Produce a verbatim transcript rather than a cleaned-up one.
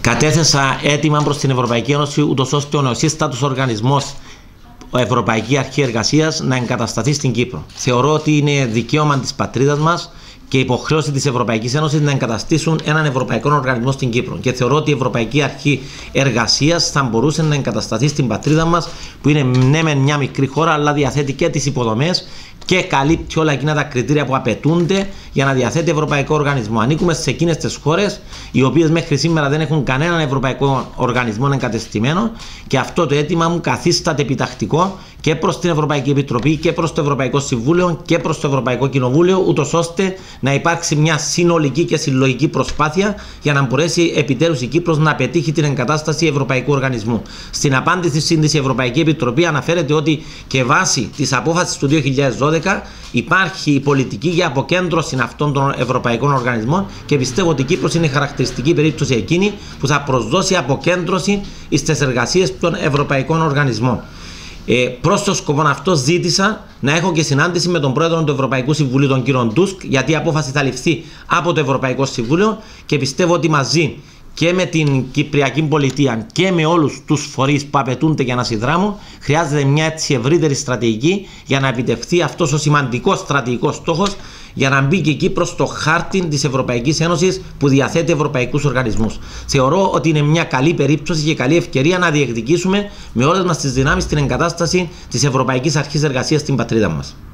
Κατέθεσα αίτημα προς την Ευρωπαϊκή Ένωση, ούτως ώστε ο νεοσύστατος οργανισμός Ευρωπαϊκή Αρχή Εργασίας να εγκατασταθεί στην Κύπρο. Θεωρώ ότι είναι δικαίωμα της πατρίδας μας και υποχρέωση της Ευρωπαϊκής Ένωσης να εγκαταστήσουν έναν ευρωπαϊκό οργανισμό στην Κύπρο. Και θεωρώ ότι η Ευρωπαϊκή Αρχή Εργασίας θα μπορούσε να εγκατασταθεί στην πατρίδα μας, που είναι ναι μεν μια μικρή χώρα, αλλά διαθέτει και τις υποδομές και καλύπτει όλα εκείνα τα κριτήρια που απαιτούνται για να διαθέτει ευρωπαϊκό οργανισμό. Ανήκουμε σε εκείνες τις χώρες οι οποίες μέχρι σήμερα δεν έχουν κανέναν ευρωπαϊκό οργανισμό εγκατεστημένο, και αυτό το αίτημα μου καθίσταται επιτακτικό και προς την Ευρωπαϊκή Επιτροπή και προς το Ευρωπαϊκό Συμβούλιο και προς το Ευρωπαϊκό Κοινοβούλιο, ούτως ώστε να υπάρξει μια συνολική και συλλογική προσπάθεια για να μπορέσει επιτέλους η Κύπρος να πετύχει την εγκατάσταση ευρωπαϊκού οργανισμού. Στην απάντηση της η Ευρωπαϊκή Επιτροπή αναφέρεται ότι και βάσει της απόφασης του δύο χιλιάδες δώδεκα υπάρχει η πολιτική για αποκέντρωση αυτών των ευρωπαϊκών οργανισμών, και πιστεύω ότι η Κύπρος είναι χαρακτηριστική περίπτωση εκείνη που θα προσδώσει αποκέντρωση στις εργασίες των ευρωπαϊκών οργανισμών. Ε, προς το σκοπό αυτό ζήτησα να έχω και συνάντηση με τον πρόεδρο του Ευρωπαϊκού Συμβουλίου, τον κύριο Τούσκ, γιατί η απόφαση θα ληφθεί από το Ευρωπαϊκό Συμβούλιο, και πιστεύω ότι μαζί και με την Κυπριακή Πολιτεία και με όλους τους φορείς που απαιτούνται για να συνδράμουν, χρειάζεται μια έτσι ευρύτερη στρατηγική για να επιτευχθεί αυτός ο σημαντικός στρατηγικός στόχος, για να μπει και η Κύπρος στο χάρτη της Ευρωπαϊκής Ένωσης που διαθέτει ευρωπαϊκούς οργανισμούς. Θεωρώ ότι είναι μια καλή περίπτωση και καλή ευκαιρία να διεκδικήσουμε με όλες μας τις δυνάμεις την εγκατάσταση της Ευρωπαϊκής Αρχής Εργασίας στην πατρίδα μας.